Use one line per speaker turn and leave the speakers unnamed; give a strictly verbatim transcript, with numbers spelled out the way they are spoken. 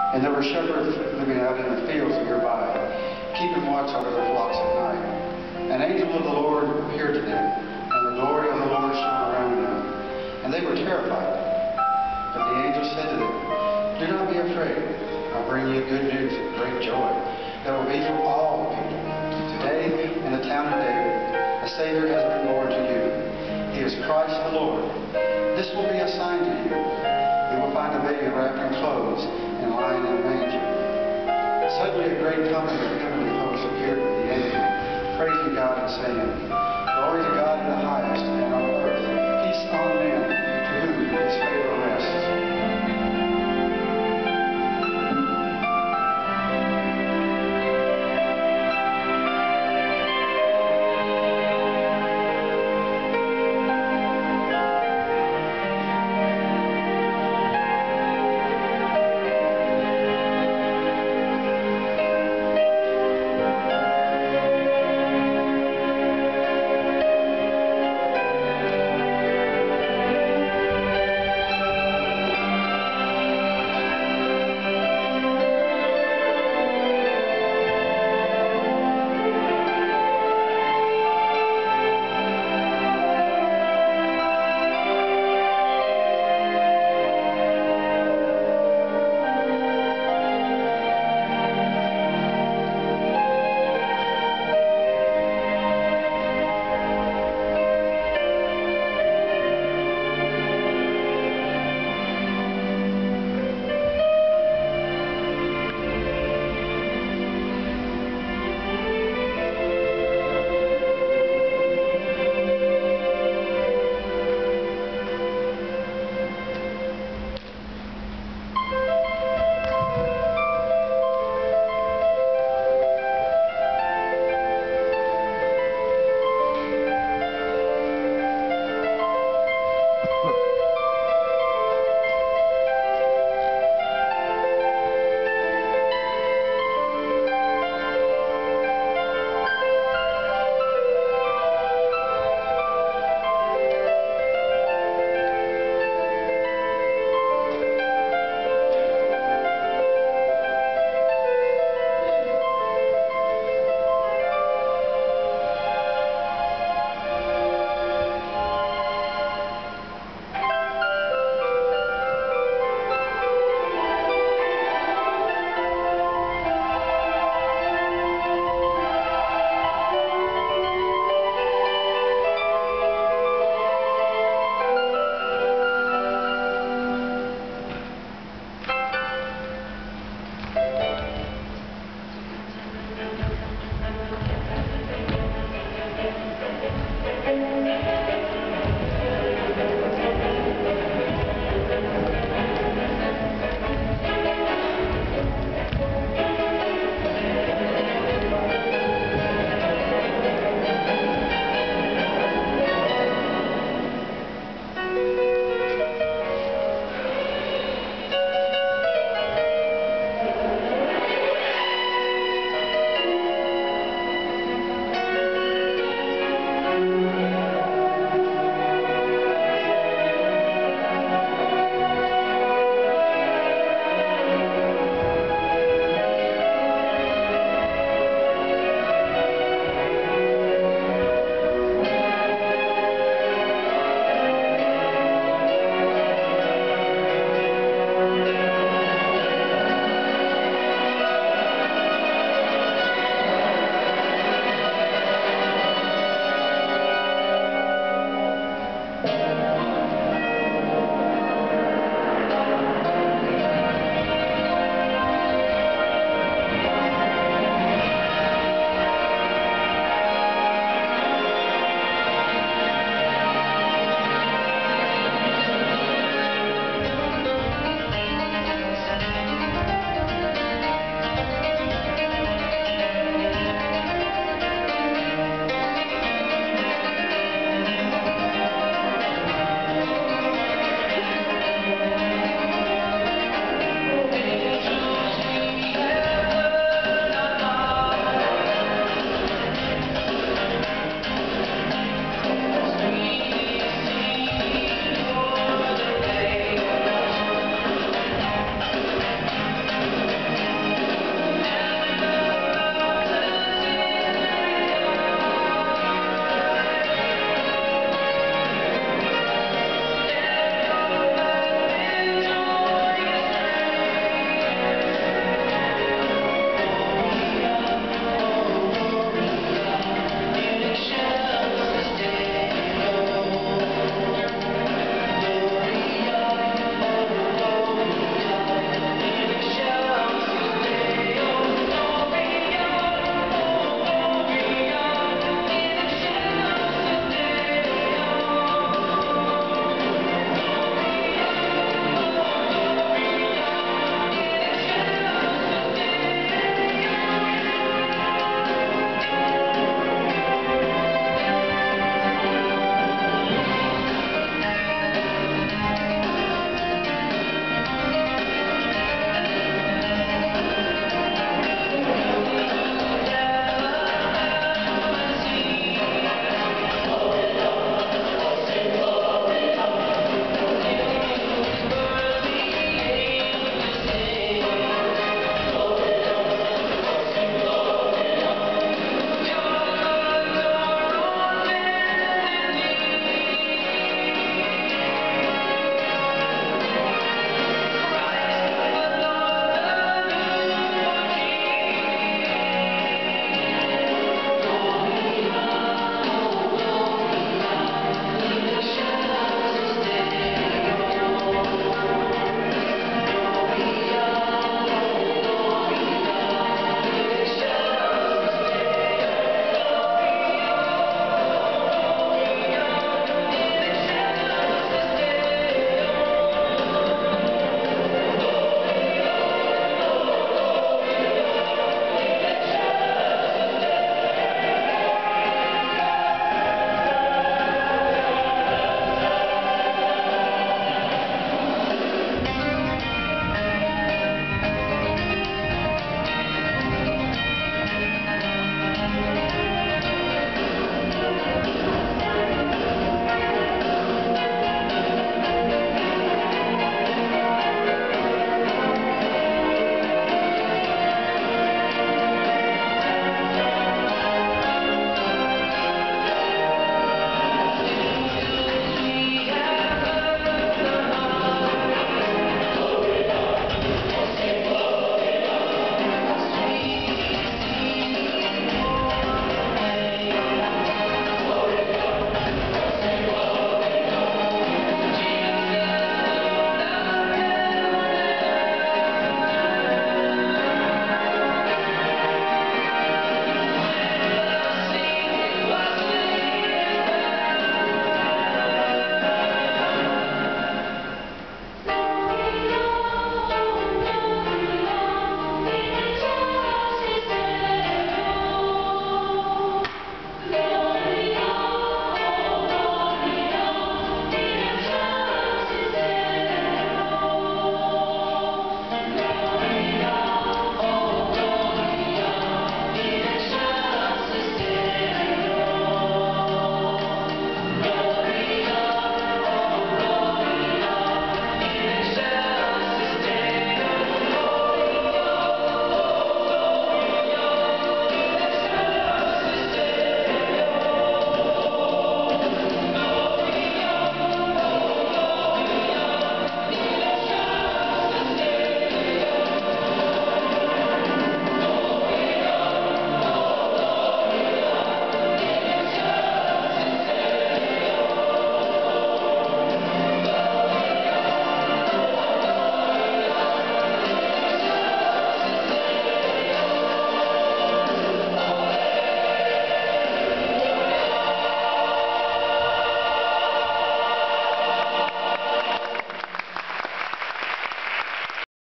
And there were shepherds living out in the fields nearby, keeping watch over their flocks at night. An angel of the Lord appeared to them, and the glory of the Lord shone around them, and they were terrified. But the angel said to them, "Do not be afraid. I bring you good news of great joy that will be for all people. Today, in the town of David, a Savior has been born to you. He is Christ the Lord. This will be a sign to you. You will find a baby wrapped in clothes and lying in a manger." Suddenly a great company of heavenly hosts appeared with the angel, praising God and saying, "Glory to God in the highest, and on earth peace on men